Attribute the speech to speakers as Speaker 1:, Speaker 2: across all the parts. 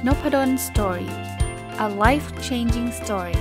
Speaker 1: Noppadan Story. A life-changing story.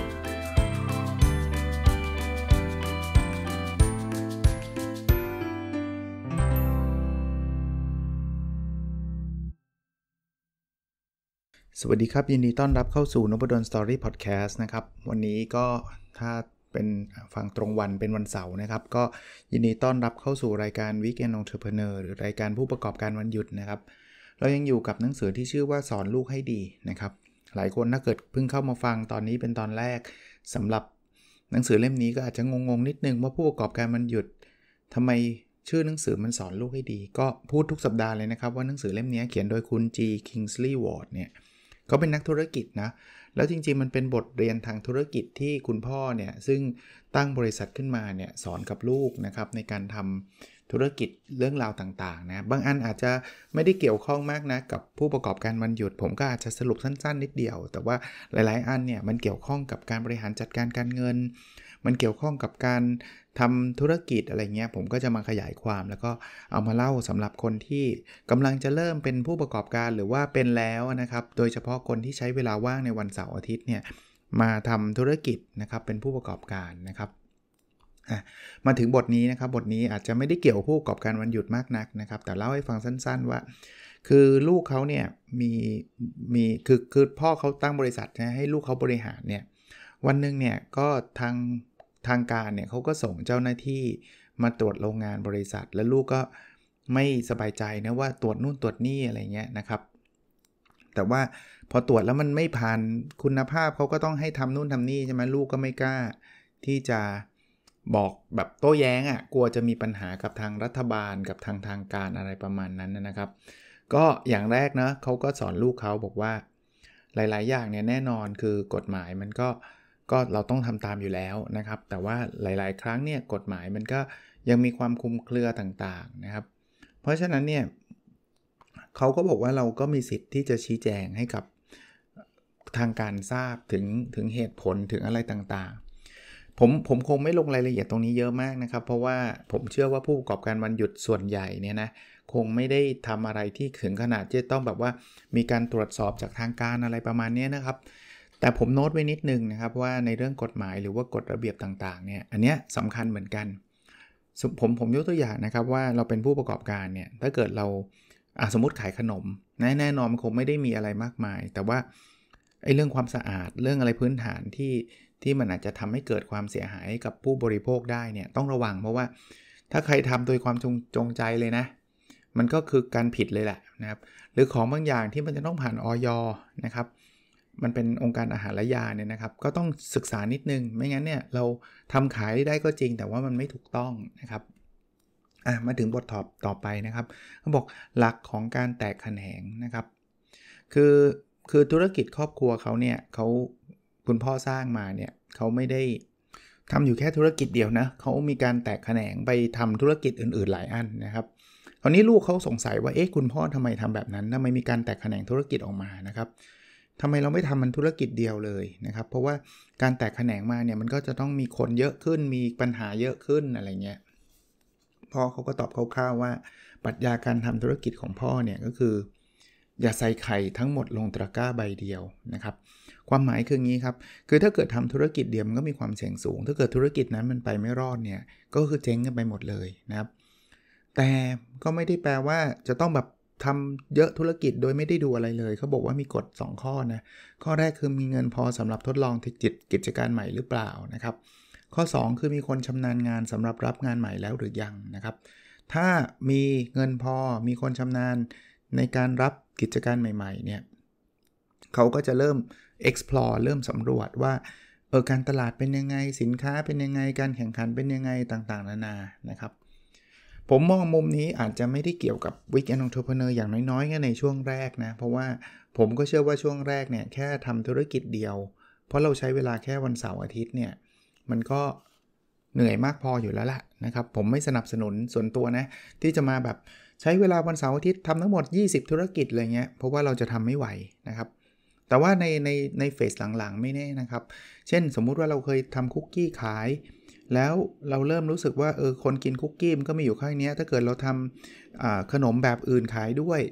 Speaker 2: สวัสดีครับยินดีต้อนรับเข้าสู่ Noppadan Story Podcast นะครับวันนี้ก็ถ้าเป็นฟังตรงวันเป็นวันเสาร์นะครับก็ยินดีต้อนรับเข้าสู่รายการ Weekend Entrepreneur หรือรายการผู้ประกอบการวันหยุดนะครับเรายังอยู่กับหนังสือที่ชื่อว่าสอนลูกให้ดีนะครับหลายคนถ้าเกิดเพิ่งเข้ามาฟังตอนนี้เป็นตอนแรกสำหรับหนังสือเล่มนี้ก็อาจจะงงๆนิดนึงว่าผู้ประกอบการวันหยุดทำไมชื่อหนังสือมันสอนลูกให้ดีก็พูดทุกสัปดาห์เลยนะครับว่าหนังสือเล่มนี้เขียนโดยคุณ G. Kingsley Ward เนี่ยเขาเป็นนักธุรกิจนะแล้วจริงๆมันเป็นบทเรียนทางธุรกิจที่คุณพ่อเนี่ยซึ่งตั้งบริษัทขึ้นมาเนี่ยสอนกับลูกนะครับในการทำธุรกิจเรื่องราวต่างๆนะบางอันอาจจะไม่ได้เกี่ยวข้องมากนะกับผู้ประกอบการวันหยุดผมก็อาจจะสรุปสั้นๆนิดเดียวแต่ว่าหลายๆอันเนี่ยมันเกี่ยวข้องกับการบริหารจัดการการเงินมันเกี่ยวข้องกับการทำธุรกิจอะไรเงี้ยผมก็จะมาขยายความแล้วก็เอามาเล่าสำหรับคนที่กำลังจะเริ่มเป็นผู้ประกอบการหรือว่าเป็นแล้วนะครับโดยเฉพาะคนที่ใช้เวลาว่างในวันเสาร์อาทิตย์เนี่ยมาทำธุรกิจนะครับเป็นผู้ประกอบการนะครับมาถึงบทนี้นะครับบทนี้อาจจะไม่ได้เกี่ยวกับผู้ประกอบการวันหยุดมากนักนะครับแต่เล่าให้ฟังสั้นๆว่าคือลูกเขาเนี่ยมีคือพ่อเขาตั้งบริษัทนะให้ลูกเขาบริหารเนี่ยวันนึงเนี่ยก็ทางการเนี่ยเขาก็ส่งเจ้าหน้าที่มาตรวจโรงงานบริษัทแล้วลูกก็ไม่สบายใจนะว่าตรวจนู่นตรวจนี่อะไรเงี้ยนะครับแต่ว่าพอตรวจแล้วมันไม่ผ่านคุณภาพเขาก็ต้องให้ทำนู่นทำนี่ใช่ไหมลูกก็ไม่กล้าที่จะบอกแบบโต้แย้งอ่ะกลัวจะมีปัญหากับทางรัฐบาลกับทางการอะไรประมาณนั้นนะครับก็อย่างแรกนะเขาก็สอนลูกเขาบอกว่าหลายๆอย่างเนี่ยแน่นอนคือกฎหมายมันก็เราต้องทำตามอยู่แล้วนะครับแต่ว่าหลายๆครั้งเนี่ยกฎหมายมันก็ยังมีความคลุมเครือต่างๆนะครับเพราะฉะนั้นเนี่ยเขาก็บอกว่าเราก็มีสิทธิ์ที่จะชี้แจงให้กับทางการทราบถึงเหตุผลถึงอะไรต่างๆผมคงไม่ลงรายละเอียดตรงนี้เยอะมากนะครับเพราะว่าผมเชื่อว่าผู้ประกอบการวันหยุดส่วนใหญ่เนี่ยนะคงไม่ได้ทำอะไรที่ถึงขนาดจะต้องแบบว่ามีการตรวจสอบจากทางการอะไรประมาณนี้นะครับแต่ผมโน้ตไว้นิดนึงนะครับว่าในเรื่องกฎหมายหรือว่ากฎระเบียบต่างๆเนี่ยอันเนี้ยสำคัญเหมือนกันผมยกตัวอย่างนะครับว่าเราเป็นผู้ประกอบการเนี่ยถ้าเกิดเราสมมุติขายขนมแน่นอนมันคงไม่ได้มีอะไรมากมายแต่ว่าไอ้เรื่องความสะอาดเรื่องอะไรพื้นฐานที่มันอาจจะทำให้เกิดความเสียหายกับผู้บริโภคได้เนี่ยต้องระวังเพราะว่าถ้าใครทำโดยความจงใจเลยนะมันก็คือการผิดเลยแหละนะครับหรือของบางอย่างที่มันจะต้องผ่านอย.นะครับมันเป็นองค์การอาหารและยาเนี่ยนะครับก็ต้องศึกษานิดนึงไม่งั้นเนี่ยเราทำขายได้ก็จริงแต่ว่ามันไม่ถูกต้องนะครับมาถึงบทต่อไปนะครับเขาบอกหลักของการแตกแขนงนะครับคือธุรกิจครอบครัวเขาเนี่ยคุณพ่อสร้างมาเนี่ยเขาไม่ได้ทำอยู่แค่ธุรกิจเดียวนะเขามีการแตกแขนงไปทำธุรกิจอื่นๆหลายอันนะครับคราวนี้ลูกเขาสงสัยว่าคุณพ่อทำไมทำแบบนั้นทำไมมีการแตกแขนงธุรกิจออกมานะครับทำไมเราไม่ทำมันธุรกิจเดียวเลยนะครับเพราะว่าการแตกแขนงมาเนี่ยมันก็จะต้องมีคนเยอะขึ้นมีปัญหาเยอะขึ้นอะไรเงี้ยพ่อเขาก็ตอบคร่าวๆว่าปรัชญาการทำธุรกิจของพ่อเนี่ยก็คืออย่าใส่ไข่ทั้งหมดลงตะกร้าใบเดียวนะครับความหมายคืองี้ครับคือถ้าเกิดทำธุรกิจเดียวมันก็มีความเสี่ยงสูงถ้าเกิดธุรกิจนั้นมันไปไม่รอดเนี่ยก็คือเจ๊งกันไปหมดเลยนะครับแต่ก็ไม่ได้แปลว่าจะต้องแบบทำเยอะธุรกิจโดยไม่ได้ดูอะไรเลยเขาบอกว่ามีกฎ2ข้อนะข้อแรกคือมีเงินพอสำหรับทดลองกิจการใหม่หรือเปล่านะครับข้อ2คือมีคนชำนาญงานสำหรับรับงานใหม่แล้วหรือยังนะครับถ้ามีเงินพอมีคนชำนาญในการรับกิจการใหม่ๆเนี่ยเขาก็จะเริ่ม explore เริ่มสำรวจว่าการตลาดเป็นยังไงสินค้าเป็นยังไงการแข่งขันเป็นยังไงต่างๆนานานะครับผมมองมุมนี้อาจจะไม่ได้เกี่ยวกับ Weekend Entrepreneur อย่างน้อยๆแค่ในช่วงแรกนะเพราะว่าผมก็เชื่อว่าช่วงแรกเนี่ยแค่ทำธุรกิจเดียวเพราะเราใช้เวลาแค่วันเสาร์อาทิตย์เนี่ยมันก็เหนื่อยมากพออยู่แล้วล่ะนะครับผมไม่สนับสนุนส่วนตัวนะที่จะมาแบบใช้เวลาวันเสาร์อาทิตย์ทำทั้งหมด20ธุรกิจอะไรเงี้ยเพราะว่าเราจะทำไม่ไหวนะครับแต่ว่าในเฟสหลังๆไม่แน่นะครับเช่นสมมุติว่าเราเคยทำคุกกี้ขายแล้วเราเริ่มรู้สึกว่าคนกินคุกกี้มันก็มีอยู่แค่นี้ถ้าเกิดเราทำขนมแบบอื่นขายด้วย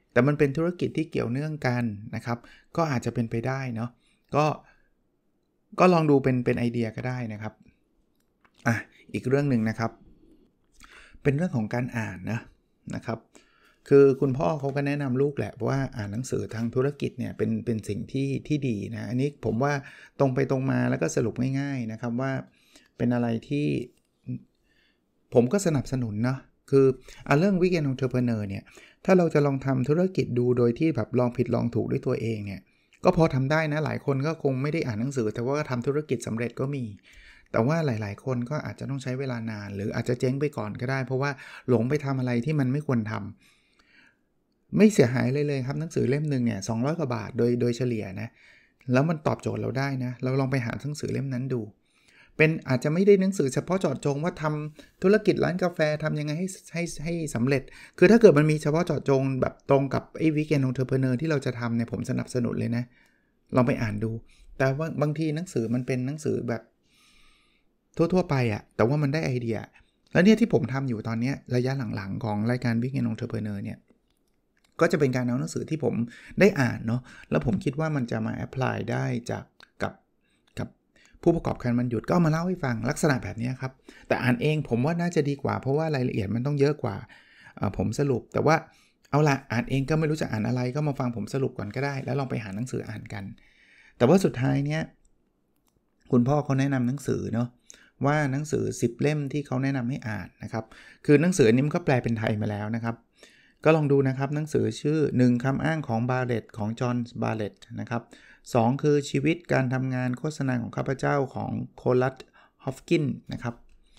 Speaker 2: แต่มันเป็นธุรกิจที่เกี่ยวเนื่องกันนะครับก็อาจจะเป็นไปได้เนาะก็ลองดูเป็นไอเดียก็ได้นะครับอีกเรื่องนึงนะครับเป็นเรื่องของการอ่านนะครับคือคุณพ่อเขาก็แนะนำลูกแหละว่าอ่านหนังสือทางธุรกิจเนี่ยเป็นสิ่งที่ดีนะอันนี้ผมว่าตรงไปตรงมาแล้วก็สรุปง่ายๆนะครับว่าเป็นอะไรที่ผมก็สนับสนุนเนาะคือเรื่อง Weekend Entrepreneur เนี่ยถ้าเราจะลองทำธุรกิจดูโดยที่แบบลองผิดลองถูกด้วยตัวเองเนี่ยก็พอทำได้นะหลายคนก็คงไม่ได้อ่านหนังสือแต่ว่าทำธุรกิจสำเร็จก็มีแต่ว่าหลายๆคนก็อาจจะต้องใช้เวลานานหรืออาจจะเจ๊งไปก่อนก็ได้เพราะว่าหลงไปทำอะไรที่มันไม่ควรทำไม่เสียหายเลยครับหนังสือเล่มนึงเนี่ย200 กว่าบาทโดยเฉลี่ยนะแล้วมันตอบโจทย์เราได้นะเราลองไปหาหนังสือเล่มนั้นดูเป็นอาจจะไม่ได้หนังสือเฉพาะเจาะจงว่าทำธุรกิจร้านกาแฟทำยังไงให้สำเร็จคือถ้าเกิดมันมีเฉพาะเจาะจงแบบตรงกับไอ้ Weekend Entrepreneur ที่เราจะทำเนี่ยผมสนับสนุนเลยนะลองไปอ่านดูแต่ว่าบางทีหนังสือมันเป็นหนังสือแบบทั่วไปแต่ว่ามันได้ไอเดียแล้วเนี่ยที่ผมทำอยู่ตอนนี้ระยะหลังๆของรายการ Weekend Entrepreneur เนี่ยก็จะเป็นการเอาหนังสือที่ผมได้อ่านเนาะแล้วผมคิดว่ามันจะมาแอพพลายได้กับผู้ประกอบการวันหยุดก็มาเล่าให้ฟังลักษณะแบบนี้ครับแต่อ่านเองผมว่าน่าจะดีกว่าเพราะว่ารายละเอียดมันต้องเยอะกว่าผมสรุปแต่ว่าเอาละอ่านเองก็ไม่รู้จะอ่านอะไรก็มาฟังผมสรุปก่อนก็ได้แล้วลองไปหาหนังสืออ่านกันแต่ว่าสุดท้ายเนี้ยคุณพ่อเขาแนะนำหนังสือเนาะว่าหนังสือ10 เล่มที่เขาแนะนำให้อ่านนะครับคือหนังสือนี้มันก็แปลเป็นไทยมาแล้วนะครับก็ลองดูนะครับหนังสือชื่อ1คำอ้างของบาเลตของจอห์นบาเลตนะครับ2คือชีวิตการทำงานโฆษณาของข้าพเจ้าของโคลัสฮอฟกินนะครับ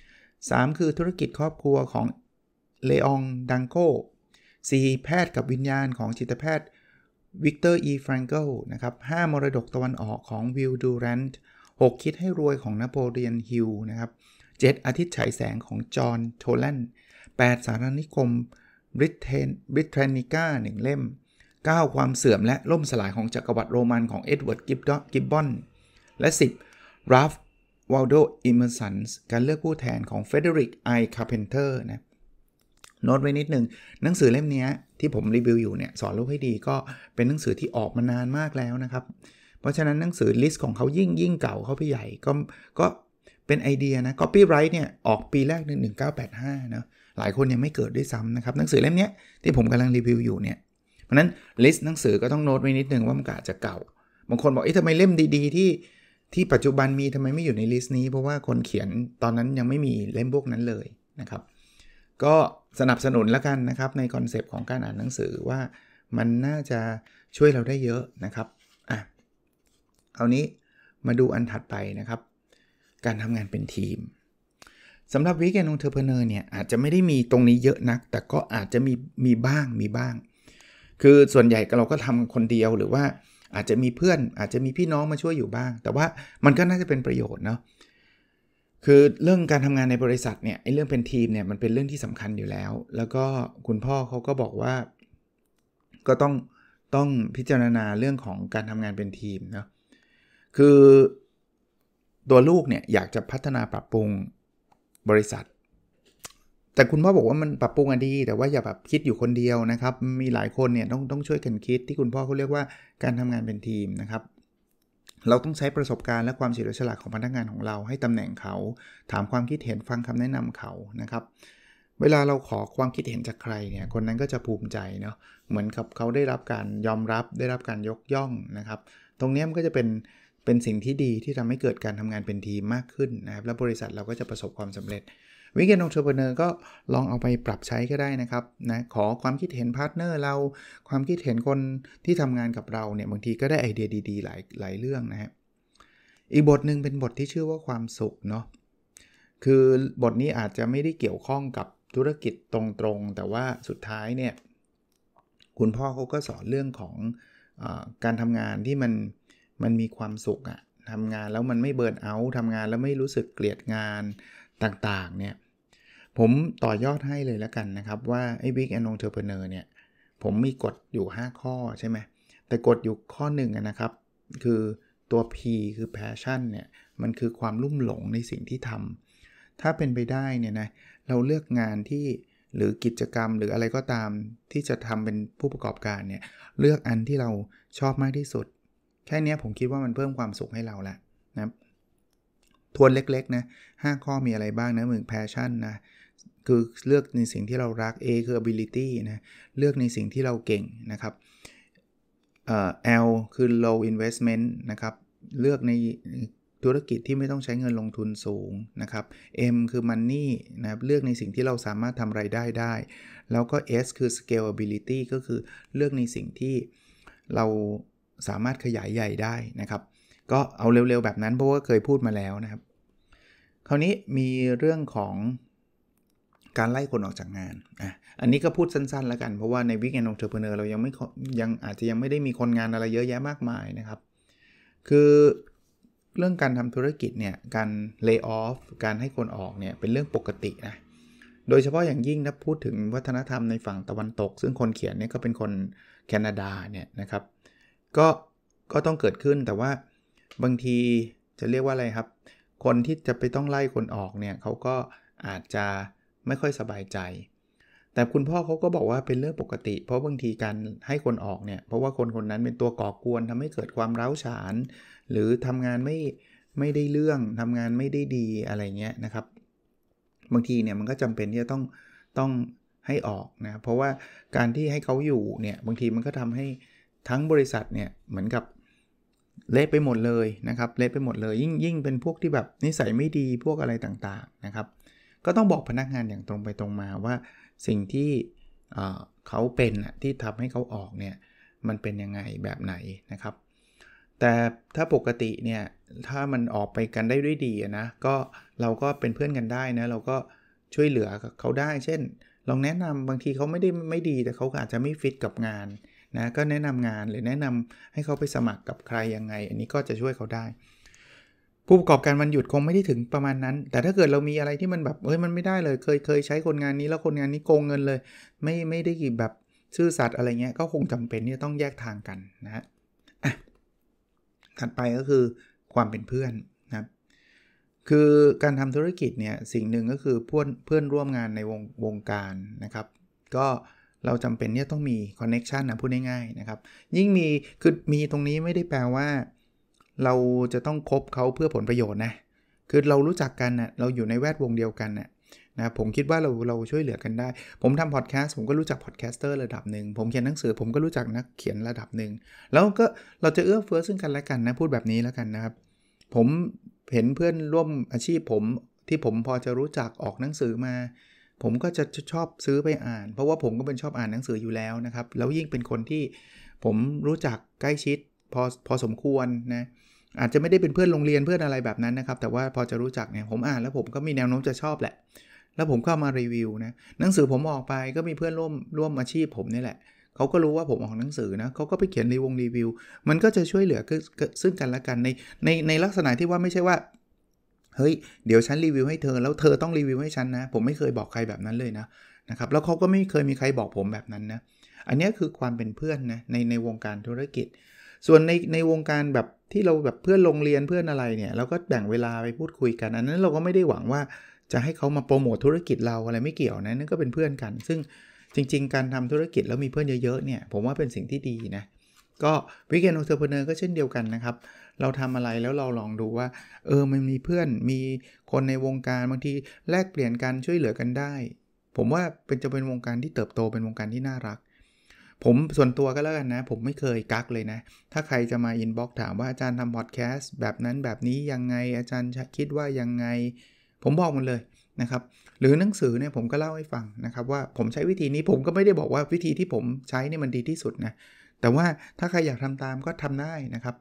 Speaker 2: 3คือธุรกิจครอบครัวของเลอองดังโก4แพทย์กับวิญญาณของจิตแพทย์วิกเตอร์อีแฟรงเกิลนะครับ5มรดกตะวันออกของวิลดูแรนต์6คิดให้รวยของนโปเลียนฮิลนะครับ7อาทิตย์ฉายแสงของจอห์นโทแลน8สารนิคมบริเทนิก้า1เล่ม9ความเสื่อมและล่มสลายของจักรวรรดิโรมันของเอ็ดเวิร์ดกิบบอนและ10ราฟวาลโดอิมเมอร์สันส์การเลือกผู้แทนของเฟเดริกไอคาร์เพนเตอร์นะโน้ตไว้นิดนึงหนังสือเล่มนี้ที่ผมรีวิวอยู่เนี่ยสอนลูกให้ดีก็เป็นหนังสือที่ออกมานานมากแล้วนะครับเพราะฉะนั้นหนังสือลิสต์ของเขายิ่งเก่าเข้าไปใหญ่ก็เป็นไอเดียนะ Copyright เนี่ยออกปีแรก1985นะหลายคนยังไม่เกิดด้วยซ้ำนะครับหนังสือเล่มนี้ที่ผมกำลังรีวิวอยู่เนี่ยเพราะนั้นลิสต์หนังสือก็ต้องโน้ตไว้นิดนึงว่ามันอาจจะเก่าบางคนบอกทำไมเล่มดีๆที่ปัจจุบันมีทำไมไม่อยู่ในลิสต์นี้เพราะว่าคนเขียนตอนนั้นยังไม่มีเล่มพวกนั้นเลยนะครับก็สนับสนุนแล้วกันนะครับในคอนเซปต์ของการอ่านหนังสือว่ามันน่าจะช่วยเราได้เยอะนะครับคราวนี้มาดูอันถัดไปนะครับการทำงานเป็นทีมสำหรับ Weekend Entrepreneur เนี่ยอาจจะไม่ได้มีตรงนี้เยอะนักแต่ก็อาจจะมีบ้างคือส่วนใหญ่เราก็ทำคนเดียวหรือว่าอาจจะมีเพื่อนอาจจะมีพี่น้องมาช่วยอยู่บ้างแต่ว่ามันก็น่าจะเป็นประโยชน์เนาะคือเรื่องการทำงานในบริษัทเนี่ยเรื่องเป็นทีมเนี่ยมันเป็นเรื่องที่สำคัญอยู่แล้วแล้วก็คุณพ่อเขาก็บอกว่าก็ต้องพิจารณาเรื่องของการทำงานเป็นทีมเนาะคือตัวลูกเนี่ยอยากจะพัฒนาปรับปรุงบริษัทแต่คุณพ่อบอกว่ามันปรับปรุงดีแต่ว่าอย่าแบบคิดอยู่คนเดียวนะครับมีหลายคนเนี่ยต้องช่วยกันคิดที่คุณพ่อเขาเรียกว่าการทำงานเป็นทีมนะครับเราต้องใช้ประสบการณ์และความเฉลียวฉลาดของพนักงานของเราให้ตำแหน่งเขาถามความคิดเห็นฟังคำแนะนำเขานะครับเวลาเราขอความคิดเห็นจากใครเนี่ยคนนั้นก็จะภูมิใจเนาะเหมือนกับเขาได้รับการยอมรับได้รับการยกย่องนะครับตรงนี้มันก็จะเป็นสิ่งที่ดีที่ทำให้เกิดการทำงานเป็นทีมมากขึ้นนะครับและบริษัทเราก็จะประสบความสำเร็จ Weekend Entrepreneur ก็ลองเอาไปปรับใช้ก็ได้นะครับนะขอความคิดเห็นพาร์ทเนอร์เราความคิดเห็นคนที่ทำงานกับเราเนี่ยบางทีก็ได้ไอเดียดีๆหลายเรื่องนะฮะอีกบทนึงเป็นบทที่ชื่อว่าความสุขเนาะคือบทนี้อาจจะไม่ได้เกี่ยวข้องกับธุรกิจตรงๆแต่ว่าสุดท้ายเนี่ยคุณพ่อเขาก็สอนเรื่องของการทำงานที่มันมีความสุขอะทำงานแล้วมันไม่เบิร์นเอาท์ทำงานแล้วไม่รู้สึกเกลียดงานต่างๆเนี่ยผมต่อยอดให้เลยแล้วกันนะครับว่าไอ้ Weekend Entrepreneur เนี่ยผมมีกฎอยู่5ข้อใช่ไหมแต่กฎอยู่ข้อหนึ่งนะครับคือตัว P คือ passion เนี่ยมันคือความลุ่มหลงในสิ่งที่ทำถ้าเป็นไปได้เนี่ยนะเราเลือกงานที่หรือกิจกรรมหรืออะไรก็ตามที่จะทำเป็นผู้ประกอบการเนี่ยเลือกอันที่เราชอบมากที่สุดแค่นี้ผมคิดว่ามันเพิ่มความสุขให้เราแล้วนะทวนเล็กๆนะ5ข้อมีอะไรบ้างนะ1 passion นะคือเลือกในสิ่งที่เรารัก A คือ ability นะเลือกในสิ่งที่เราเก่งนะครับL คือ low investment นะครับเลือกในธุรกิจที่ไม่ต้องใช้เงินลงทุนสูงนะครับ M คือ money นะครับเลือกในสิ่งที่เราสามารถทำรายได้ได้แล้วก็ S คือ scalability ก็คือเลือกในสิ่งที่เราสามารถขยายใหญ่ได้นะครับก็เอาเร็วๆแบบนั้นเพราะว่าเคยพูดมาแล้วนะครับคราวนี้มีเรื่องของการไล่คนออกจากงานอันนี้ก็พูดสั้นๆแล้วกันเพราะว่าใน Weekend Entrepreneur เรายังอาจจะยังไม่ได้มีคนงานอะไรเยอะแยะมากมายนะครับคือเรื่องการทำธุรกิจเนี่ยการ lay off การให้คนออกเนี่ยเป็นเรื่องปกตินะโดยเฉพาะอย่างยิ่งถ้าพูดถึงวัฒนธรรมในฝั่งตะวันตกซึ่งคนเขียนเนี่ยก็เป็นคนแคนาดาเนี่ยนะครับก็ต้องเกิดขึ้นแต่ว่าบางทีจะเรียกว่าอะไรครับคนที่จะไปต้องไล่คนออกเนี่ยเขาก็อาจจะไม่ค่อยสบายใจแต่คุณพ่อเขาก็บอกว่าเป็นเรื่องปกติเพราะบางทีการให้คนออกเนี่ยเพราะว่าคนนั้นเป็นตัวก่อกวนทำให้เกิดความร้าวฉานหรือทำงานไม่ได้เรื่องทำงานไม่ได้ดีอะไรเงี้ยนะครับบางทีเนี่ยมันก็จำเป็นที่จะต้องให้ออกนะเพราะว่าการที่ให้เขาอยู่เนี่ยบางทีมันก็ทำให้ทั้งบริษัทเนี่ยเหมือนกับเละไปหมดเลยนะครับเละไปหมดเลยยิ่งเป็นพวกที่แบบนิสัยไม่ดีพวกอะไรต่างๆนะครับก็ต้องบอกพนักงานอย่างตรงไปตรงมาว่าสิ่งที่เขาเป็นที่ทำให้เขาออกเนี่ยมันเป็นยังไงแบบไหนนะครับแต่ถ้าปกติเนี่ยถ้ามันออกไปกันได้ด้วยดีนะก็เราก็เป็นเพื่อนกันได้นะเราก็ช่วยเหลือเขาได้เช่นลองแนะนำบางทีเขาไม่ดีแต่เขาอาจจะไม่ฟิตกับงานนะก็แนะนำงานหรือแนะนำให้เขาไปสมัครกับใครยังไงอันนี้ก็จะช่วยเขาได้ผู้ประกอบการวันหยุดคงไม่ได้ถึงประมาณนั้นแต่ถ้าเกิดเรามีอะไรที่มันแบบมันไม่ได้เลยเคยใช้คนงานนี้แล้วคนงานนี้โกงเงินเลยไม่ได้กี่แบบซื่อสัตย์อะไรเงี้ยก็คงจำเป็นที่จะต้องแยกทางกันนะฮะถัดไปก็คือความเป็นเพื่อนนะครับคือการทำธุรกิจเนี่ยสิ่งหนึ่งก็คือเพื่อนร่วมงานในวงการนะครับก็เราจำเป็นเนี่ยต้องมีคอนเนคชันนะพูดง่ายๆนะครับยิ่งมีตรงนี้ไม่ได้แปลว่าเราจะต้องคบเขาเพื่อผลประโยชน์นะคือเรารู้จักกันนะเราอยู่ในแวดวงเดียวกันนะผมคิดว่าเราช่วยเหลือกันได้ผมทำพอดแคสต์ผมก็รู้จักพอดแคสเตอร์ระดับหนึ่งผมเขียนหนังสือผมก็รู้จักนักเขียนระดับหนึ่งแล้วก็เราจะเอื้อเฟื้อซึ่งกันและกันนะพูดแบบนี้แล้วกันนะครับผมเห็นเพื่อนร่วมอาชีพผมที่ผมพอจะรู้จักออกหนังสือมาผมก็จะชอบซื้อไปอ่านเพราะว่าผมก็เป็นชอบอ่านหนังสืออยู่แล้วนะครับแล้วยิ่งเป็นคนที่ผมรู้จักใกล้ชิดพอสมควรนะอาจจะไม่ได้เป็นเพื่อนโรงเรียนเพื่อนอะไรแบบนั้นนะครับแต่ว่าพอจะรู้จักเนี่ยผมอ่านแล้วผมก็มีแนวโน้มจะชอบแหละแล้วผมก็มารีวิวนะหนังสือผมออกไปก็มีเพื่อนร่วมอาชีพผมนี่แหละเขาก็รู้ว่าผมออกหนังสือนะเขาก็ไปเขียนรีวิวมันก็จะช่วยเหลือซึ่งกันและกันในลักษณะที่ว่าไม่ใช่ว่าเฮ้ยเดี๋ยวฉันรีวิวให้เธอแล้วเธอต้องรีวิวให้ฉันนะผมไม่เคยบอกใครแบบนั้นเลยนะครับแล้วเขาก็ไม่เคยมีใครบอกผมแบบนั้นนะอันนี้คือความเป็นเพื่อนนะในวงการธุรกิจส่วนในวงการแบบที่เราแบบเพื่อนโรงเรียนเพื่อนอะไรเนี่ยเราก็แบ่งเวลาไปพูดคุยกันอันนั้นเราก็ไม่ได้หวังว่าจะให้เขามาโปรโมทธุรกิจเราอะไรไม่เกี่ยวนะนั่นก็เป็นเพื่อนกันซึ่งจริงๆการทำธุรกิจแล้วมีเพื่อนเยอะๆเนี่ยผมว่าเป็นสิ่งที่ดีนะก็ Weekend Entrepreneur ก็เช่นเดียวกันนะครับเราทำอะไรแล้วเราลองดูว่ามันมีเพื่อนมีคนในวงการบางทีแลกเปลี่ยนกันช่วยเหลือกันได้ผมว่าจะเป็นวงการที่เติบโตเป็นวงการที่น่ารักผมส่วนตัวก็แล้วกันนะผมไม่เคยกักเลยนะถ้าใครจะมาอินบ็อกซ์ถามว่าอาจารย์ทำพอดแคสต์แบบนั้นแบบนี้ยังไงอาจารย์คิดว่ายังไงผมบอกมันเลยนะครับหรือหนังสือเนี่ยผมก็เล่าให้ฟังนะครับว่าผมใช้วิธีนี้ผมก็ไม่ได้บอกว่าวิธีที่ผมใช้เนี่ยมันดีที่สุดนะแต่ว่าถ้าใครอยากทำตามก็ทำได้นะครับ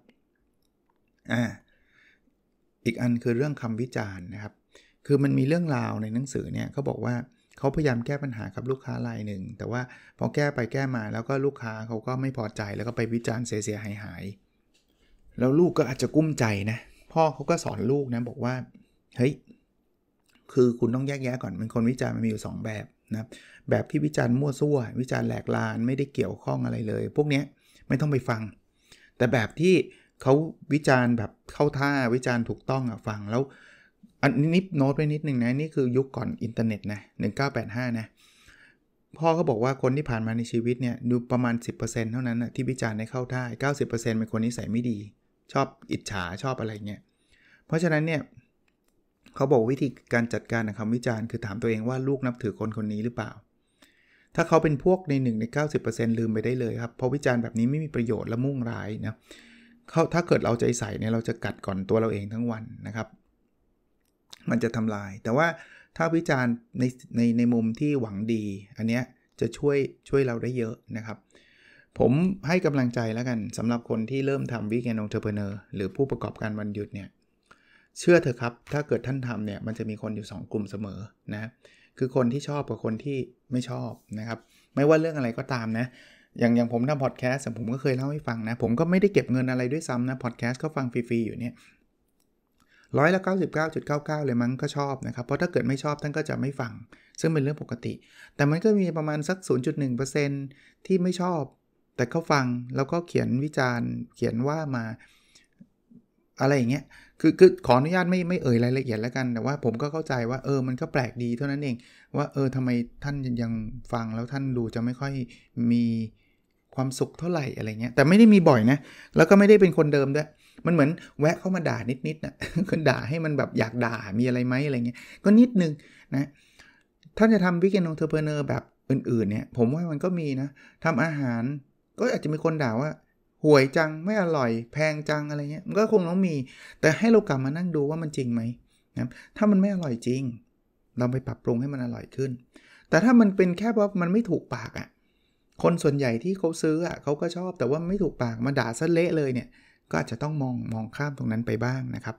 Speaker 2: อีกอันคือเรื่องคำวิจารณ์นะครับคือมันมีเรื่องราวในหนังสือเนี่ยเขาบอกว่าเขาพยายามแก้ปัญหากับลูกค้ารายหนึ่งแต่ว่าพอแก้ไปแก้มาแล้วก็ลูกค้าเขาก็ไม่พอใจแล้วก็ไปวิจารณ์เสียหายแล้วลูกก็อาจจะกุ้มใจนะพ่อเขาก็สอนลูกนะบอกว่าเฮ้ยคือคุณต้องแยกแยะก่อนมันคนวิจารณ์มันมีอยู่2แบบนะแบบที่วิจารณ์มั่วซั่ววิจารณ์แหลกลานไม่ได้เกี่ยวข้องอะไรเลยพวกนี้ไม่ต้องไปฟังแต่แบบที่เขาวิจารณ์แบบเข้าท่าวิจารณ์ถูกต้องฟังแล้วอันนี้โน้ตไว้นิดนึงนะนี่คือยุคก่อนอินเทอร์เน็ตนะ1985นะพ่อเขาบอกว่าคนที่ผ่านมาในชีวิตเนี่ยดูประมาณ 10% เท่านั้นนะที่วิจารณ์ได้เข้าท่า 90% เป็นคนนิสัยไม่ดีชอบอิจฉาชอบอะไรเงี้ยเพราะฉะนั้นเนี่ยเขาบอกวิธีการจัดการกับคำวิจารณ์คือถามตัวเองว่าลูกนับถือคนคนนี้หรือเปล่าถ้าเขาเป็นพวกใน1ใน 90% ลืมไปได้เลยครับเพราะวิจารณ์แบบนี้ไม่มีประโยชน์และมุ่งร้ายนะถ้าเกิดเราใจใส่เนี่ยเราจะกัดก่อนตัวเราเองทั้งวันนะครับมันจะทำลายแต่ว่าถ้าวิจารณ์ในมุมที่หวังดีอันเนี้ยจะช่วยเราได้เยอะนะครับผมให้กำลังใจแล้วกันสำหรับคนที่เริ่มทำ Weekend Entrepreneur หรือผู้ประกอบการวันหยุดเนี่ยเชื่อเถอะครับถ้าเกิดท่านทำเนี่ยมันจะมีคนอยู่2กลุ่มเสมอนะคือคนที่ชอบกับคนที่ไม่ชอบนะครับไม่ว่าเรื่องอะไรก็ตามนะอย่างผมทำพอดแคสต์ผมก็เคยเล่าให้ฟังนะผมก็ไม่ได้เก็บเงินอะไรด้วยซ้ำนะพอดแคสต์ก็ฟังฟรีๆอยู่เนี่ย99.99% เลยมั้งก็ชอบนะครับเพราะถ้าเกิดไม่ชอบท่านก็จะไม่ฟังซึ่งเป็นเรื่องปกติแต่มันก็มีประมาณสัก 0.1% ที่ไม่ชอบแต่ก็ฟังแล้วก็เขียนวิจารณ์เขียนว่ามาอะไรอย่างเงี้ยคือขออนุญาตไม่เอ่ยรายละเอียดแล้วกันแต่ว่าผมก็เข้าใจว่ามันก็แปลกดีเท่านั้นเองว่าทำไมท่านยังฟังแล้วท่านดูจะไม่ค่อยมีความสุขเท่าไหร่อะไรเงี้ยแต่ไม่ได้มีบ่อยนะแล้วก็ไม่ได้เป็นคนเดิมด้วยมันเหมือนแวะเข้ามาด่านิดๆนะคนด่าให้มันแบบอยากด่ามีอะไรไหมอะไรเงี้ยก็นิดนึงนะท่านจะทำ Weekend Entrepreneur แบบอื่นๆเนี่ยผมว่ามันก็มีนะทำอาหารก็อาจจะมีคนด่าว่าห่วยจังไม่อร่อยแพงจังอะไรเงี้ยมันก็คงต้องมีแต่ให้เรากลับมานั่งดูว่ามันจริงไหมนะถ้ามันไม่อร่อยจริงเราไปปรับปรุงให้มันอร่อยขึ้นแต่ถ้ามันเป็นแค่ว่ามันไม่ถูกปากอ่ะคนส่วนใหญ่ที่เขาซื้ออ่ะเขาก็ชอบแต่ว่าไม่ถูกปากมาด่าซะเละเลยเนี่ยก็อาจจะต้องมองข้ามตรงนั้นไปบ้างนะครับ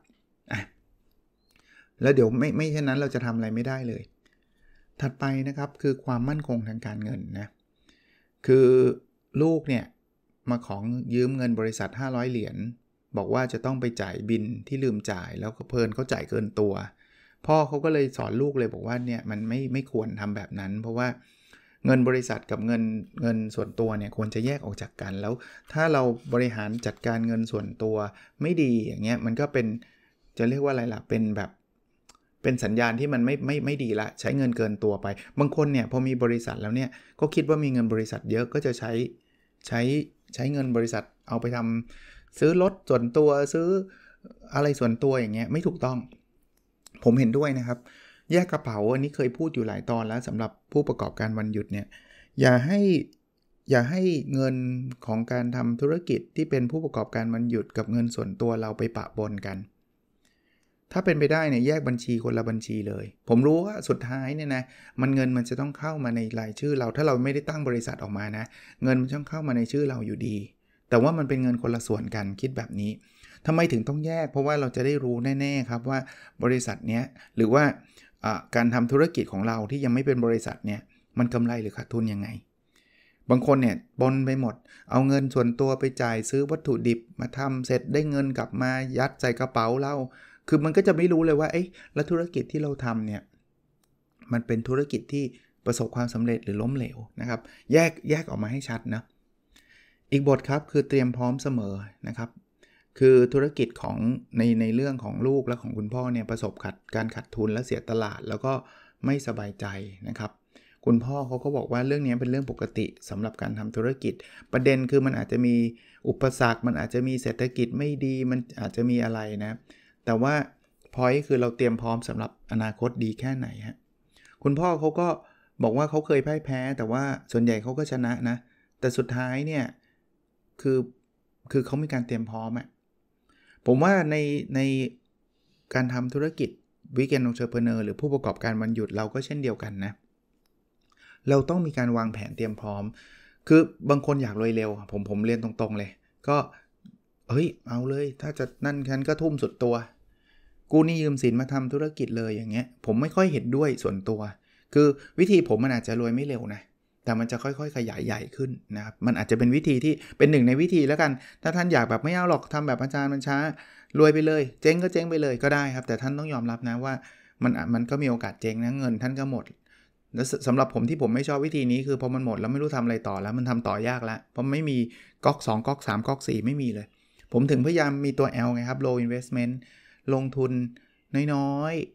Speaker 2: แล้วเดี๋ยวไม่เช่นนั้นเราจะทำอะไรไม่ได้เลยถัดไปนะครับคือความมั่นคงทางการเงินนะคือลูกเนี่ยมาของยืมเงินบริษัท$500บอกว่าจะต้องไปจ่ายบิลที่ลืมจ่ายแล้วก็เพลินเขาจ่ายเกินตัวพ่อเขาก็เลยสอนลูกเลยบอกว่าเนี่ยมันไม่ควรทำแบบนั้นเพราะว่าเงินบริษัทกับเงินส่วนตัวเนี่ยควรจะแยกออกจากกันแล้วถ้าเราบริหารจัดการเงินส่วนตัวไม่ดีอย่างเงี้ยมันก็เป็นจะเรียกว่าอะไรล่ะเป็นสัญญาณที่มันไม่ดีละใช้เงินเกินตัวไปบางคนเนี่ยพอมีบริษัทแล้วเนี่ยก็คิดว่ามีเงินบริษัทเยอะก็จะใช้เงินบริษัทเอาไปทำซื้อรถส่วนตัวซื้ออะไรส่วนตัวอย่างเงี้ยไม่ถูกต้องผมเห็นด้วยนะครับแยกกระเป๋าอันนี้เคยพูดอยู่หลายตอนแล้วสำหรับผู้ประกอบการวันหยุดเนี่ยอย่าให้เงินของการทำธุรกิจที่เป็นผู้ประกอบการวันหยุดกับเงินส่วนตัวเราไปปะปนกันถ้าเป็นไปได้เนี่ยแยกบัญชีคนละบัญชีเลยผมรู้ว่าสุดท้ายเนี่ยนะเงินมันจะต้องเข้ามาในรายชื่อเราถ้าเราไม่ได้ตั้งบริษัทออกมานะเงินมันต้องเข้ามาในชื่อเราอยู่ดีแต่ว่ามันเป็นเงินคนละส่วนกันคิดแบบนี้ทำไมถึงต้องแยกเพราะว่าเราจะได้รู้แน่ๆครับว่าบริษัทเนี้ยหรือว่าการทำธุรกิจของเราที่ยังไม่เป็นบริษัทเนี่ยมันกำไรหรือขาดทุนยังไงบางคนเนี่ยบนไปหมดเอาเงินส่วนตัวไปจ่ายซื้อวัตถุดิบมาทำเสร็จได้เงินกลับมายัดใส่กระเป๋าเราคือมันก็จะไม่รู้เลยว่าแล้วธุรกิจที่เราทำเนี่ยมันเป็นธุรกิจที่ประสบความสำเร็จหรือล้มเหลวนะครับแยกออกมาให้ชัดนะอีกบทครับคือเตรียมพร้อมเสมอนะครับคือธุรกิจของในเรื่องของลูกและของคุณพ่อเนี่ยประสบการขาดทุนและเสียตลาดแล้วก็ไม่สบายใจนะครับคุณพ่อเขาก็บอกว่าเรื่องนี้เป็นเรื่องปกติสำหรับการทำธุรกิจประเด็นคือมันอาจจะมีอุปสรรคมันอาจจะมีเศรษฐกิจไม่ดีมันอาจจะมีอะไรนะแต่ว่า point คือเราเตรียมพร้อมสำหรับอนาคตดีแค่ไหนฮะคุณพ่อเขาก็บอกว่าเขาเคยพ่ายแพ้แต่ว่าส่วนใหญ่เขาก็ชนะนะแต่สุดท้ายเนี่ยคือเขามีการเตรียมพร้อมผมว่าในการทำธุรกิจ Weekend Entrepreneur หรือผู้ประกอบการวันหยุดเราก็เช่นเดียวกันนะเราต้องมีการวางแผนเตรียมพร้อมคือบางคนอยากรวยเร็วผมเรียนตรงๆเลยก็เอาเลยถ้าจะนั่นฉันก็ทุ่มสุดตัวกู้หนี้ยืมสินมาทำธุรกิจเลยอย่างเงี้ยผมไม่ค่อยเห็นด้วยส่วนตัวคือวิธีผมมันอาจจะรวยไม่เร็วนะแต่มันจะค่อยๆขยายใหญ่ขึ้นนะครับมันอาจจะเป็นวิธีที่เป็นหนึ่งในวิธีแล้วกันถ้าท่านอยากแบบไม่เอาหรอกทำแบบอาจารย์มันช้ารวยไปเลยเจ๊งก็เจ๊งไปเลยก็ได้ครับแต่ท่านต้องยอมรับนะว่ามันก็มีโอกาสเจ๊งนะเงินท่านก็หมดแล้วสำหรับผมที่ผมไม่ชอบวิธีนี้คือพอมันหมดแล้วไม่รู้ทำอะไรต่อแล้วมันทำต่อยากแล้วเพราะไม่มีก๊อก2ก๊อก3ก๊อก4ไม่มีเลยผมถึงพยายามมีตัว L ไงครับ low investment ลงทุนน้อย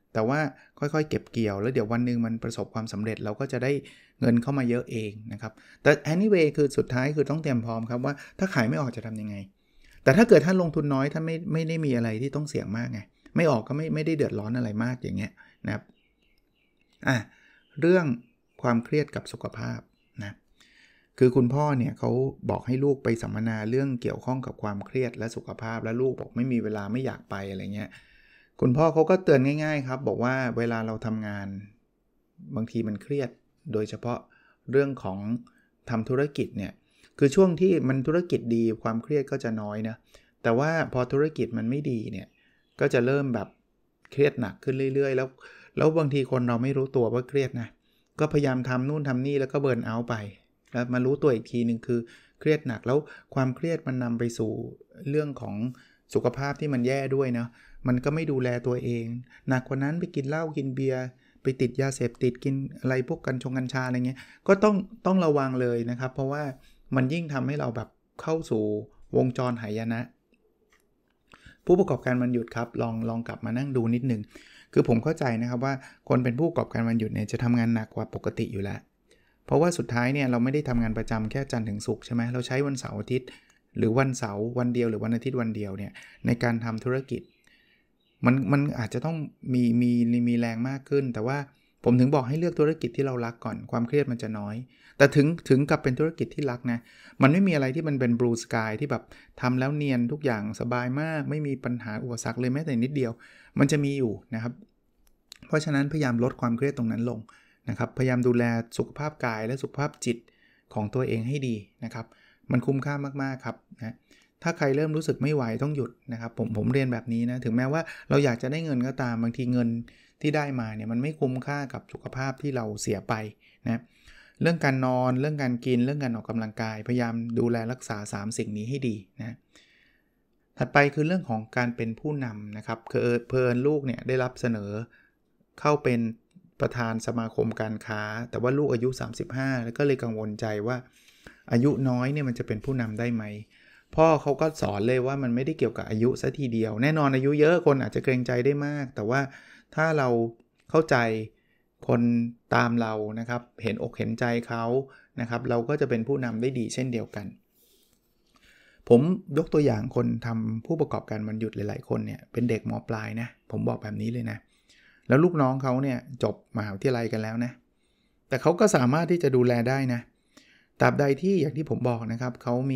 Speaker 2: แต่ว่าค่อยๆเก็บเกี่ยวแล้วเดี๋ยววันนึงมันประสบความสำเร็จเราก็จะได้เงินเข้ามาเยอะเองนะครับแต่ anyway คือสุดท้ายคือต้องเตรียมพร้อมครับว่าถ้าขายไม่ออกจะทำยังไงแต่ถ้าเกิดท่านลงทุนน้อยท่านไม่ได้มีอะไรที่ต้องเสี่ยงมากไงไม่ออกก็ไม่ได้เดือดร้อนอะไรมากอย่างเงี้ยนะครับเรื่องความเครียดกับสุขภาพนะคือคุณพ่อเนี่ยเขาบอกให้ลูกไปสัมมนาเรื่องเกี่ยวข้องกับความเครียดและสุขภาพและลูกบอกไม่มีเวลาไม่อยากไปอะไรเงี้ยคุณพ่อเขาก็เตือนง่ายๆครับบอกว่าเวลาเราทำงานบางทีมันเครียดโดยเฉพาะเรื่องของทำธุรกิจเนี่ยคือช่วงที่มันธุรกิจดีความเครียดก็จะน้อยนะแต่ว่าพอธุรกิจมันไม่ดีเนี่ยก็จะเริ่มแบบเครียดหนักขึ้นเรื่อยๆแล้วบางทีคนเราไม่รู้ตัวว่าเครียดนะก็พยายามทำนู่นทำนี่แล้วก็เบิร์นเอาท์ไปแล้วมารู้ตัวอีกทีนึงคือเครียดหนักแล้วความเครียดมันนำไปสู่เรื่องของสุขภาพที่มันแย่ด้วยนะมันก็ไม่ดูแลตัวเองหนักกว่านั้นไปกินเหล้ากินเบียร์ไปติดยาเสพติดกินอะไรพวกกัญชาอะไรเงี้ยก็ต้องระวังเลยนะครับเพราะว่ามันยิ่งทำให้เราแบบเข้าสู่วงจรหายนะผู้ประกอบการวันหยุดครับลองกลับมานั่งดูนิดนึงคือผมเข้าใจนะครับว่าคนเป็นผู้ประกอบการวันหยุดเนี่ยจะทำงานหนักกว่าปกติอยู่แล้วเพราะว่าสุดท้ายเนี่ยเราไม่ได้ทำงานประจำแค่จันทร์ถึงศุกร์ใช่ไหมเราใช้วันเสาร์อาทิตย์หรือวันเสาร์วันเดียวหรือวันอาทิตย์วันเดียวเนี่ยในการทำธุรกิจมันอาจจะต้องมีแรงมากขึ้นแต่ว่าผมถึงบอกให้เลือกธุรกิจที่เรารักก่อนความเครียดมันจะน้อยแต่ถึงกับเป็นธุรกิจที่รักนะมันไม่มีอะไรที่มันเป็น blue sky ที่แบบทำแล้วเนียนทุกอย่างสบายมากไม่มีปัญหาอุปสรรคเลยแม้แต่นิดเดียวมันจะมีอยู่นะครับเพราะฉะนั้นพยายามลดความเครียดตรงนั้นลงนะครับพยายามดูแลสุขภาพกายและสุขภาพจิตของตัวเองให้ดีนะครับมันคุ้มค่ามากๆครับนะถ้าใครเริ่มรู้สึกไม่ไหวต้องหยุดนะครับผมเรียนแบบนี้นะถึงแม้ว่าเราอยากจะได้เงินก็ตามบางทีเงินที่ได้มาเนี่ยมันไม่คุ้มค่ากับสุขภาพที่เราเสียไปนะเรื่องการนอนเรื่องการกินเรื่องการออกกำลังกายพยายามดูแลรักษา3สิ่งนี้ให้ดีนะถัดไปคือเรื่องของการเป็นผู้นำนะครับคือเพิ่นลูกเนี่ยได้รับเสนอเข้าเป็นประธานสมาคมการค้าแต่ว่าลูกอายุ35แล้วก็เลยกังวลใจว่าอายุน้อยเนี่ยมันจะเป็นผู้นำได้ไหมพ่อเขาก็สอนเลยว่ามันไม่ได้เกี่ยวกับอายุซะทีเดียวแน่นอนอายุเยอะคนอาจจะเกรงใจได้มากแต่ว่าถ้าเราเข้าใจคนตามเรานะครับเห็นอกเห็นใจเขานะครับเราก็จะเป็นผู้นำได้ดีเช่นเดียวกันผมยกตัวอย่างคนทำผู้ประกอบการวันหยุดหลายๆคนเนี่ยเป็นเด็กม.ปลายนะผมบอกแบบนี้เลยนะแล้วลูกน้องเขาเนี่ยจบมหาวิทยาลัยกันแล้วนะแต่เขาก็สามารถที่จะดูแลได้นะตราบใดที่อย่างที่ผมบอกนะครับเขามี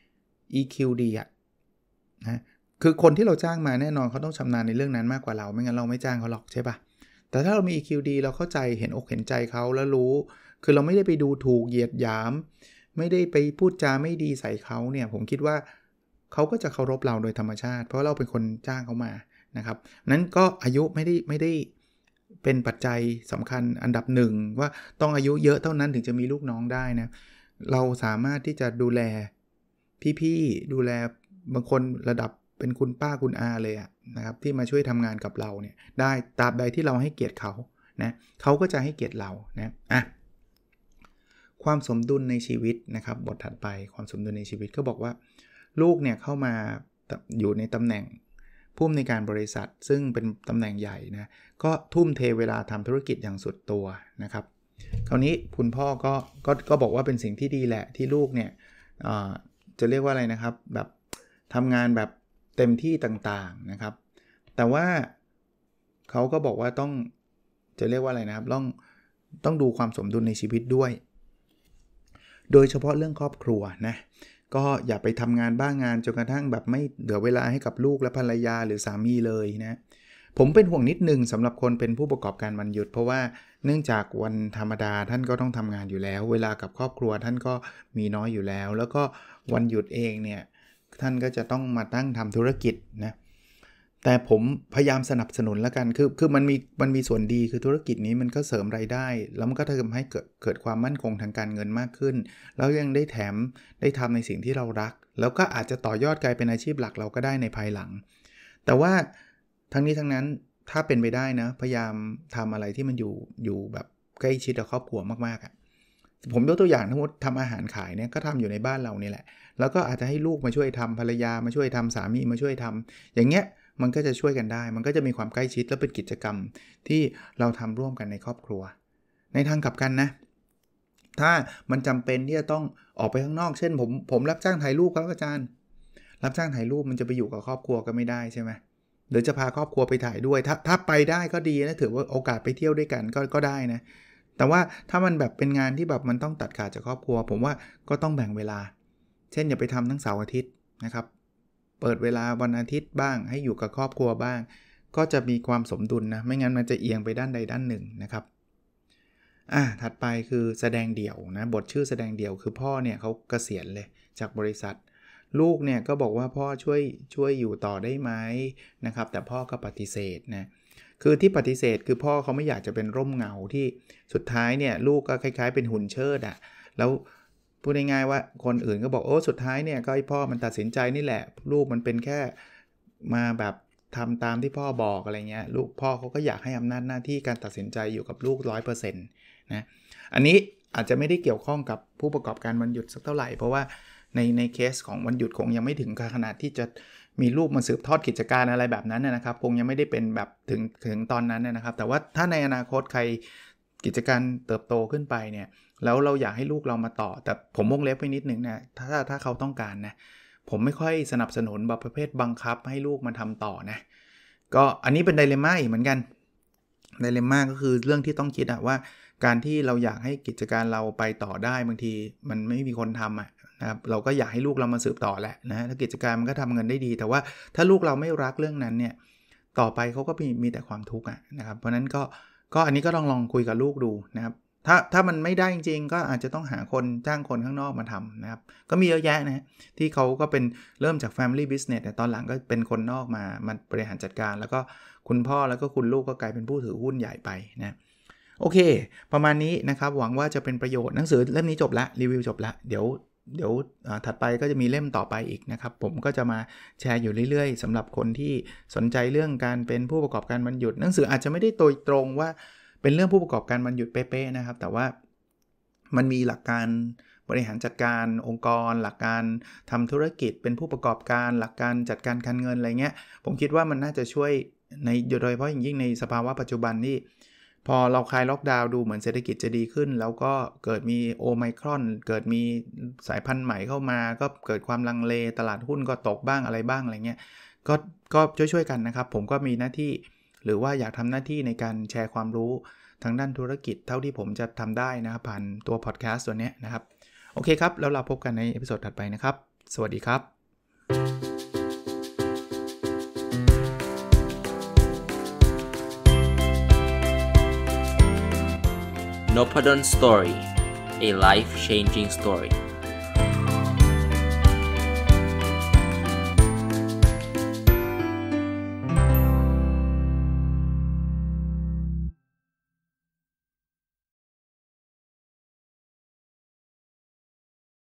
Speaker 2: EQ ดีอ่ะนะคือคนที่เราจ้างมาแน่นอนเขาต้องชำนาญในเรื่องนั้นมากกว่าเราไม่งั้นเราไม่จ้างเขาหรอกใช่ปะแต่ถ้าเรามี EQ ดีเราเข้าใจเห็นอกเห็นใจเขาแล้วรู้คือเราไม่ได้ไปดูถูกเหยียดหยามไม่ได้ไปพูดจาไม่ดีใส่เขาเนี่ยผมคิดว่าเขาก็จะเคารพเราโดยธรรมชาติเพราะเราเป็นคนจ้างเขามานะครับนั้นก็อายุไม่ได้เป็นปัจจัยสำคัญอันดับหนึ่งว่าต้องอายุเยอะเท่านั้นถึงจะมีลูกน้องได้นะเราสามารถที่จะดูแลพี่ๆดูแลบางคนระดับเป็นคุณป้าคุณอาเลยนะครับที่มาช่วยทำงานกับเราเนี่ยได้ตราบใดที่เราให้เกียรติเขานะเขาก็จะให้เกียรติเรานะความสมดุลในชีวิตนะครับบทถัดไปความสมดุลในชีวิตก็บอกว่าลูกเนี่ยเข้ามาอยู่ในตำแหน่งผู้อำนวยการบริษัทซึ่งเป็นตำแหน่งใหญ่นะก็ทุ่มเทเวลาทำธุรกิจอย่างสุดตัวนะครับคราวนี้คุณพ่อก็บอกว่าเป็นสิ่งที่ดีแหละที่ลูกเนี่ยจะเรียกว่าอะไรนะครับแบบทำงานแบบเต็มที่ต่างๆนะครับแต่ว่าเขาก็บอกว่าต้องจะเรียกว่าอะไรนะครับต้องดูความสมดุลในชีวิตด้วยโดยเฉพาะเรื่องครอบครัวนะก็อย่าไปทำงานบ้างงานจนกระทั่งแบบไม่เหลือเวลาให้กับลูกและภรรยาหรือสามีเลยนะผมเป็นห่วงนิดนึงสำหรับคนเป็นผู้ประกอบการวันหยุดเพราะว่าเนื่องจากวันธรรมดาท่านก็ต้องทำงานอยู่แล้วเวลากับครอบครัวท่านก็มีน้อยอยู่แล้วแล้วก็วันหยุดเองเนี่ยท่านก็จะต้องมาตั้งทำธุรกิจนะแต่ผมพยายามสนับสนุนแล้วกันคือมันมีส่วนดีคือธุรกิจนี้มันก็เสริมรายได้แล้วมันก็ทำให้เกิดความมั่นคงทางการเงินมากขึ้นแล้วยังได้แถมได้ทำในสิ่งที่เรารักแล้วก็อาจจะต่อยอดกลายเป็นอาชีพหลักเราก็ได้ในภายหลังแต่ว่าทั้งนี้ทั้งนั้นถ้าเป็นไปได้นะพยายามทำอะไรที่มันอยู่แบบใกล้ชิดกับครอบครัวมากๆผมยกตัวอย่างทั้งหมดทำอาหารขายเนี่ยก็ทำอยู่ในบ้านเรานี่แหละแล้วก็อาจจะให้ลูกมาช่วยทำภรรยามาช่วยทำสามีมาช่วยทำอย่างเงี้ยมันก็จะช่วยกันได้มันก็จะมีความใกล้ชิดและเป็นกิจกรรมที่เราทำร่วมกันในครอบครัวในทางกลับกันนะถ้ามันจำเป็นที่จะต้องออกไปข้างนอกเช่นผมรับจ้างถ่ายรูปครับอาจารย์รับจ้างถ่ายรูปมันจะไปอยู่กับครอบครัวก็ไม่ได้ใช่ไหมหรือจะพาครอบครัวไปถ่ายด้วยถ้าไปได้ก็ดีนะถือว่าโอกาสไปเที่ยวด้วยกันก็ได้นะแต่ว่าถ้ามันแบบเป็นงานที่แบบมันต้องตัดขาดจากครอบครัวผมว่าก็ต้องแบ่งเวลาเช่นอย่าไปทำทั้งเสาร์อาทิตย์นะครับเปิดเวลาวันอาทิตย์บ้างให้อยู่กับครอบครัวบ้างก็จะมีความสมดุลนะไม่งั้นมันจะเอียงไปด้านใดด้านหนึ่งนะครับถัดไปคือแสดงเดี่ยวนะบทชื่อแสดงเดี่ยวคือพ่อเนี่ยเขาเกษียณเลยจากบริษัทลูกเนี่ยก็บอกว่าพ่อช่วยอยู่ต่อได้ไหมนะครับแต่พ่อก็ปฏิเสธนะคือที่ปฏิเสธคือพ่อเขาไม่อยากจะเป็นร่มเงาที่สุดท้ายเนี่ยลูกก็คล้ายๆเป็นหุ่นเชิดอ่ะแล้วพูดง่ายๆว่าคนอื่นก็บอกโอ้สุดท้ายเนี่ยก็ให้พ่อมันตัดสินใจนี่แหละลูกมันเป็นแค่มาแบบทำตามที่พ่อบอกอะไรเงี้ยลูกพ่อเขาก็อยากให้อำนาจหน้าที่การตัดสินใจอยู่กับลูก 100% นะอันนี้อาจจะไม่ได้เกี่ยวข้องกับผู้ประกอบการวันหยุดสักเท่าไหร่เพราะว่าในเคสของวันหยุดคงยังไม่ถึงขนาดที่จะมีลูกมาสืบทอดกิจการอะไรแบบนั้นนะครับคงยังไม่ได้เป็นแบบถึงตอนนั้นนะครับแต่ว่าถ้าในอนาคตใครกิจการเติบโตขึ้นไปเนี่ยแล้วเราอยากให้ลูกเรามาต่อแต่ผมวงเล็บไว้นิดนึงนะถ้าเขาต้องการนะผมไม่ค่อยสนับสนุนแบบประเภทบังคับให้ลูกมาทำต่อนะก็อันนี้เป็นไดเลม่าอีกเหมือนกันไดเลม่าก็คือเรื่องที่ต้องคิดว่าการที่เราอยากให้กิจการเราไปต่อได้บางทีมันไม่มีคนทำนะครับเราก็อยากให้ลูกเรามาสืบต่อแหละนะถ้ากิจการมันก็ทำเงินได้ดีแต่ว่าถ้าลูกเราไม่รักเรื่องนั้นเนี่ยต่อไปเขาก็มีแต่ความทุกข์นะครับเพราะนั้นก็อันนี้ก็ลองคุยกับลูกดูนะครับถ้ามันไม่ได้จริงๆก็อาจจะต้องหาคนจ้างคนข้างนอกมาทำนะครับก็มีเยอะแยะนะที่เขาก็เป็นเริ่มจาก Family Business แต่ตอนหลังก็เป็นคนนอกมาบริหารจัดการแล้วก็คุณพ่อแล้วก็คุณลูกก็กลายเป็นผู้ถือหุ้นใหญ่ไปนะโอเคประมาณนี้นะครับหวังว่าจะเป็นประโยชน์หนังสือเล่มนี้จบละรีวิวจบละเดี๋ยวถัดไปก็จะมีเล่มต่อไปอีกนะครับผมก็จะมาแชร์อยู่เรื่อยๆสำหรับคนที่สนใจเรื่องการเป็นผู้ประกอบการวันหยุดหนังสืออาจจะไม่ได้โดยตรงว่าเป็นเรื่องผู้ประกอบการวันหยุดเป๊ะๆนะครับแต่ว่ามันมีหลักการบริหารจัดการองค์กรหลักการทำธุรกิจเป็นผู้ประกอบการหลักการจัดการการเงินอะไรเงี้ยผมคิดว่ามันน่าจะช่วยโดยเฉพาะอย่างยิ่งในสภาวะปัจจุบันที่พอเราคลายล็อกดาวน์ดูเหมือนเศรษฐกิจจะดีขึ้นแล้วก็เกิดมีโอไมครอนเกิดมีสายพันธุ์ใหม่เข้ามาก็เกิดความลังเลตลาดหุ้นก็ตกบ้างอะไรบ้างอะไรเงี้ยก็ช่วยๆกันนะครับผมก็มีหน้าที่หรือว่าอยากทำหน้าที่ในการแชร์ความรู้ทางด้านธุรกิจเท่าที่ผมจะทำได้นะครับผ่านตัวพอดแคสต์ตัวนี้นะครับโอเคครับแล้วเราพบกันในเอพิโซดถัดไปนะครับสวัสดีครับ
Speaker 3: Nopadon Story, a life-changing story.